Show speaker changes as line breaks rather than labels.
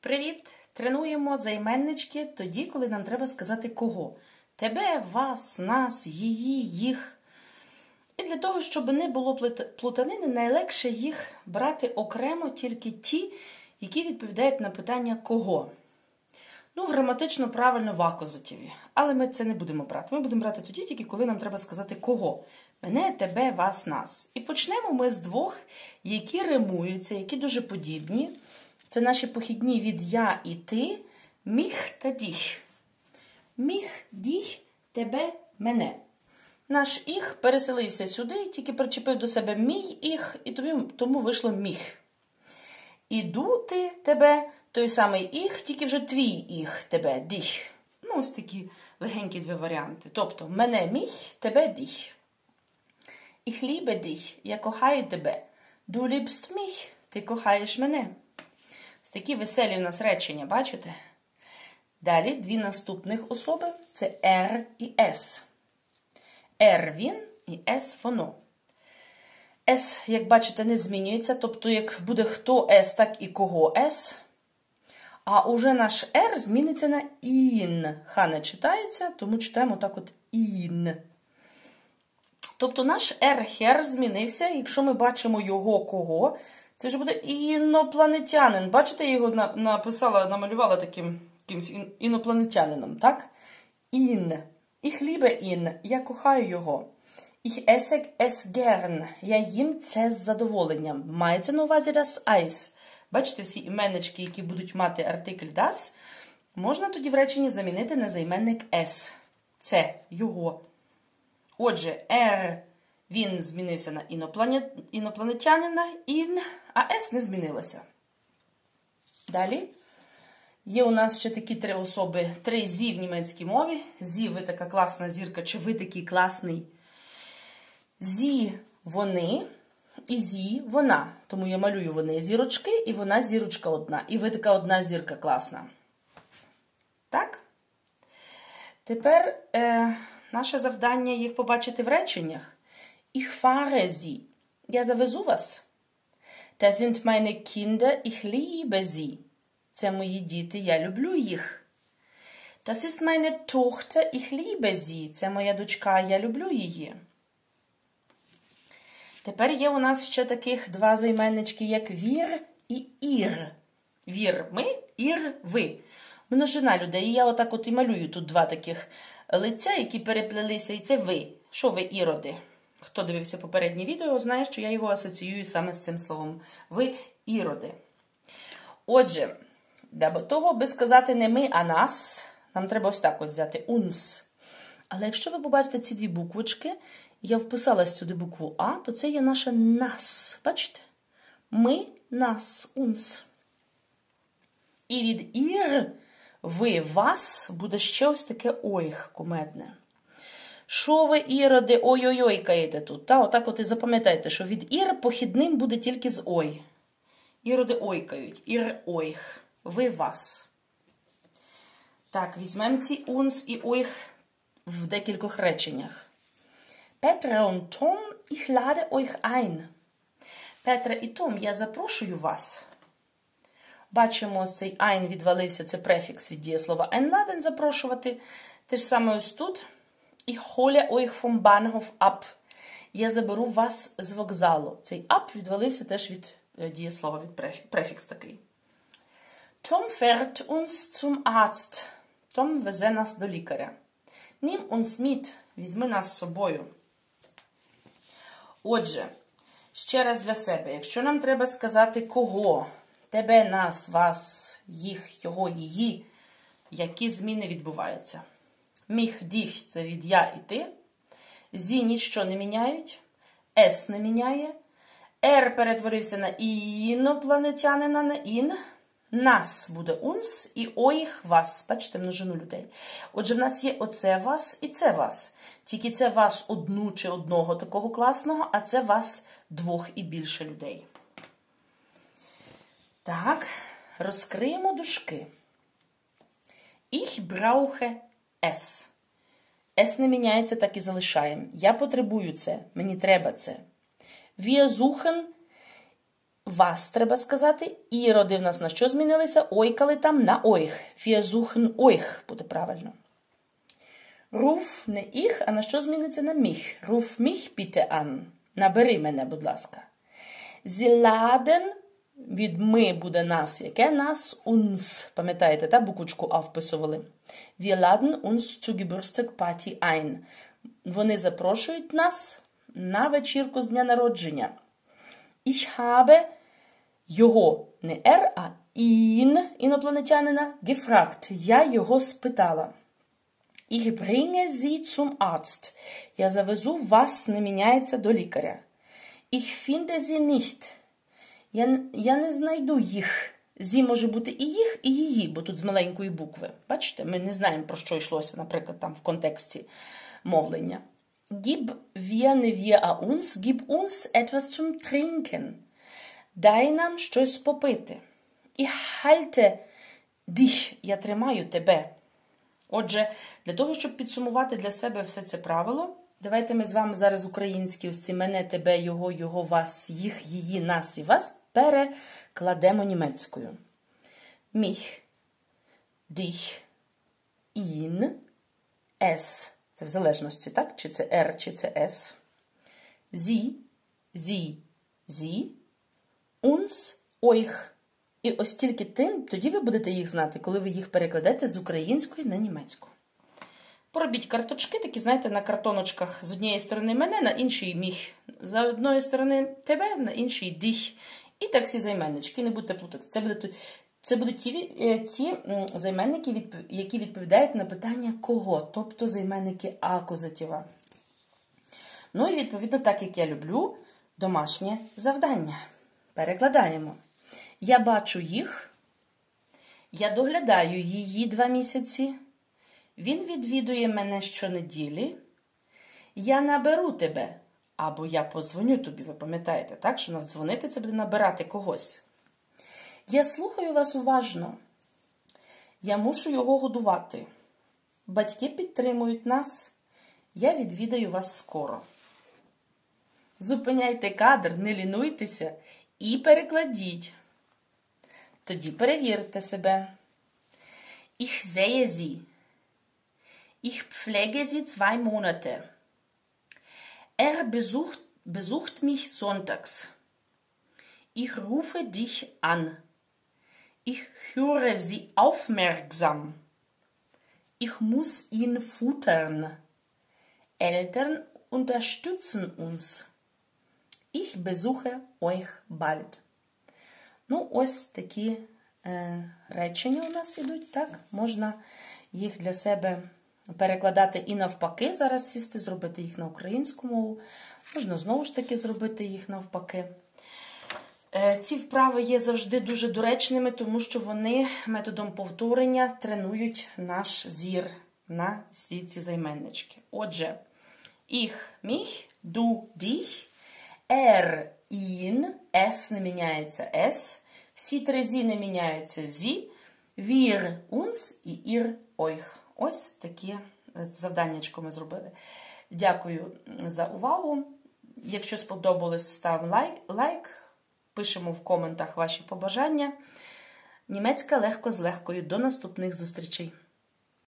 Привіт! Тренуємо займеннички тоді, коли нам треба сказати кого. Тебе, вас, нас, її, їх. І для того, щоб не було плутанини, найлегше їх брати окремо тільки ті, які відповідають на питання кого. Граматично правильно в акузативі. Але ми це не будемо брати. Ми будемо брати тоді, тільки коли нам треба сказати кого. Мене, тебе, вас, нас. І почнемо ми з двох, які римуються, які дуже подібні. Це наші похідні від я і ти, міх та діх. Міх, діх, тебе, мене. Наш іх переселився сюди, тільки причепив до себе мій іх, і тому вийшло міх. Іду ти, тебе, той самий іх, тільки вже твій іх, тебе, діх. Ось такі легенькі дві варіанти. Тобто, мене міх, тебе діх. Ich liebe dich, я кохаю тебе. Du liebst mich, ти кохаєш мене. Ось такі веселі в нас речення, бачите? Далі дві наступних особи – це R і S. R – він і S – воно. S, як бачите, не змінюється, тобто як буде хто S, так і кого S. А уже наш R зміниться на in. Х не читається, тому читаємо так от in. Тобто наш R змінився, якщо ми бачимо його кого, це вже буде інопланетянин. Бачите, я його намалювала таким інопланетянином, так? Ін. Ich liebe ihn. Я кохаю його. Ich esse es gern. Я їм це з задоволенням. Мається на увазі das Eis. Бачите, всі іменнички, які будуть мати артикль das, можна тоді в реченні замінити на займенник es. Це його. Отже, R, він змінився на інопланетянина, in, а S не змінилося. Далі є у нас ще такі три особи, три зі в німецькій мові. Зі, ви така класна зірка, чи ви такий класний. Зі, вони, і зі, вона. Тому я малюю вони зірочки, і вона зірочка одна. І ви така одна зірка класна. Так? Тепер наше завдання їх побачити в реченнях. Ich fahre sie. Я завезу вас. Das sind meine Kinder, ich liebe sie. Це мої діти, я люблю їх. Das ist meine Tochter, ich liebe sie. Це моя дочка, я люблю її. Тепер є у нас ще таких два займеннички, як wir і ir. Wir – ми, ir – ви. Множина людей. І я отак от і малюю тут два таких лиця, які переплелися, і це ви. Що ви, іроди? Хто дивився попереднє відео, знає, що я його асоціюю саме з цим словом. Ви, іроди. Отже, для того, аби сказати не ми, а нас, нам треба ось так от взяти uns. Але якщо ви побачите ці дві буквочки, я вписала сюди букву А, то це є наша нас. Бачите? Ми, нас, uns. І від ir, ви, вас, буде ще ось таке ойх кумедне. Що ви, іроди, ой-ой-ой, каєте тут? Отак от і запам'ятайте, що від ір похідним буде тільки з ой. Іроди ойкають, ір ойх. Ви, вас. Так, візьмемо ці uns і ойх в декількох реченнях. Петра und Tom, ich lade euch ein. Петра і Том, я запрошую вас. Бачимо, ось цей ein відвалився, це префікс від дієслова einladen, запрошувати. Те ж саме ось тут. Ich hole euch vom Bahnhof ab. Я заберу вас з вокзалу. Цей ab відвалився теж від дієслова, від префікс такий. Tom fährt uns zum Arzt. Том везе нас до лікаря. Nimm uns mit. Візьми нас з собою. Отже, ще раз для себе. Якщо нам треба сказати кого, тебе, нас, вас, їх, його, її, які зміни відбуваються? Міх, діх – це від я і ти. Зі ніщо не міняють. С не міняє. Р перетворився на інопланетянина, на ін. Нас буде uns і оїх вас. Бачите, множину людей. Отже, в нас є оце вас і це вас. Тільки це вас одну чи одного такого класного, а це вас двох і більше людей. Так, розкриємо дужки. Ich brauche es. Es не міняється, так і залишаємо. Я потребую це, мені треба це. Wir suchen вас треба сказати. Іроди в нас на що змінилися? Ойкали там на ойх. Wir suchen euch буде правильно. Ruf не їх, а на що зміниться на mich? Ruf mich bitte an. Набери мене, будь ласка. Sie laden від ми буде нас. Яке нас? Uns. Пам'ятаєте, та буквочку А вписували. Wir laden uns zur Geburtstagparty ein. Вони запрошують нас на вечірку з дня народження. Ich habe його, не er, а ihn, інопланетянина, gefragt. Я його спитала. Ich bringe sie zum Arzt. Я завезу вас, не міняється, до лікаря. Ich finde sie nicht. Я не знайду їх. Зі може бути і їх, і її, бо тут з маленької букви. Бачите, ми не знаємо, про що йшлося, наприклад, там в контексті мовлення. Gib wir не wir, а uns, gib uns etwas zum trinken. Дай нам щось попити. Ich halte dich, я тримаю тебе. Отже, для того, щоб підсумувати для себе все це правило, давайте ми з вами зараз українські ось ці мене, тебе, його, вас, їх, її, нас і вас перекладемо німецькою. Mich, dich, ihn, es. Це в залежності, так? Чи це R, чи це S. Sie, uns, euch. І ось тільки тоді ви будете їх знати, коли ви їх перекладете з української на німецьку. Поробіть карточки, такі, знаєте, на картоночках з однієї сторони мене, на іншій міх. З одної сторони тебе, на іншій діх. І так всі займеннички, не будьте плутати. Це будуть ті займенники, які відповідають на питання кого, тобто займенники акузатива. Ну і відповідно, так як я люблю, домашнє завдання. Перекладаємо. Я бачу їх, я доглядаю її 2 місяці, він відвідує мене щонеділі, я наберу тебе, або я подзвоню тобі, ви пам'ятаєте, так? Що нас дзвонити – це буде набирати когось. Я слухаю вас уважно, я мушу його годувати, батьки підтримують нас, я відвідаю вас скоро. Зупиняйте кадр, не лінуйтеся і перекладіть. Тоді перевірте себе. Ich sehe sie. Ich pflege sie 2 Monate. Besucht mich sonntags. Ich rufe dich an. Ich höre sie aufmerksam. Ich muss ihn futtern. Eltern unterstützen uns. Ich besuche euch bald. Ну, ось такі речення у нас ідуть, так? Можна їх для себе перекладати і навпаки, зараз сісти, зробити їх на українську мову. Можна знову ж таки зробити їх навпаки. Ці вправи є завжди дуже доречними, тому що вони методом повторення тренують наш зір на всі ці займеннички. Отже, ich, mich, du, dich, er, ihn, es не міняється s, всі 3 зі не міняються зі, wir, uns і ihr, euch. Ось такі завданнячко ми зробили. Дякую за увагу. Якщо сподобалось, став лайк, пишемо в коментах ваші побажання. Німецька легко з легкою. До наступних зустрічей!